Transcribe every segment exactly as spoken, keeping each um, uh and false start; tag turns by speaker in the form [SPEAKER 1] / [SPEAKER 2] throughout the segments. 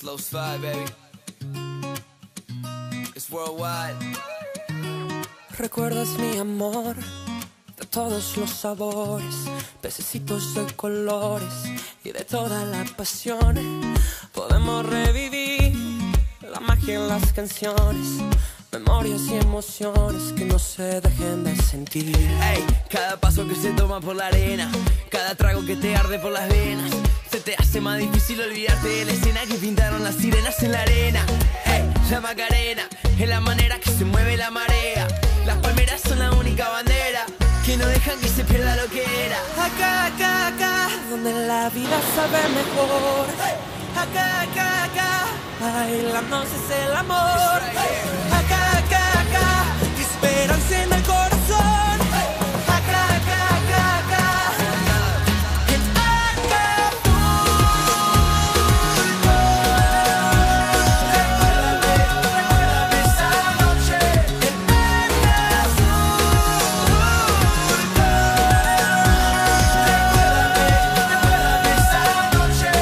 [SPEAKER 1] Slow slide, baby. It's worldwide.
[SPEAKER 2] Recuerdas mi amor de todos los sabores, pececitos de colores y de toda la pasión. Podemos revivir la magia en las canciones, memorias y emociones que no se dejen de sentir.
[SPEAKER 1] Ey, cada paso que se toma por la arena, cada trago que te arde por las venas, se te hace más difícil olvidarte de la escena que pintaron las sirenas en la arena. Ey, la Macarena es la manera que se mueve la marea. Las palmeras son la única bandera que no dejan que se pierda lo que era.
[SPEAKER 2] Acá, acá, acá, donde la vida sabe mejor. Acá, acá, acá, bailando es el amor. Acá, acá, acá, esperanza en el corazón. Acá, acá, acá, acá, en Acapulco. Recuérdame esa noche en Acapulco. Recuérdame esa noche.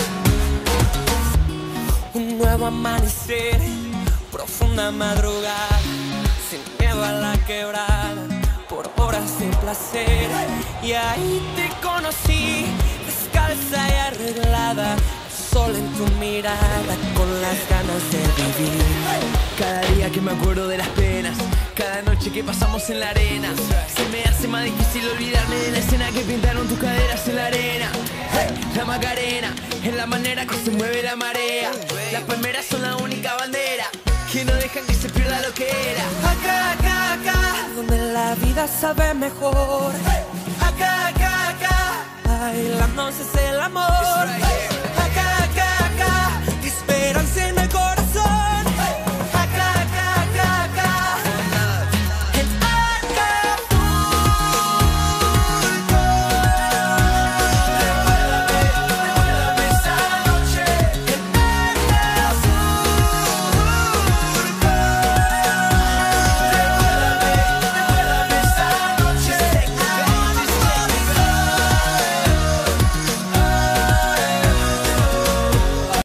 [SPEAKER 2] Un nuevo amanecer, profunda madrugada, sin miedo a la quebrada, por horas de placer. Y ahí te conocí, descalza y arreglada, sol en tu mirada, con las ganas de vivir.
[SPEAKER 1] Cada día que me acuerdo de las penas, cada noche que pasamos en la arena, se me hace más difícil olvidarme de la escena que pintaron tus caderas en la arena. Hey, la Macarena es la manera que se mueve la marea. Las palmeras son la única bandera que no dejan que se pierda lo que era.
[SPEAKER 2] Acá, acá, acá, donde la vida sabe mejor. Acá, acá, acá, bailando es el amor.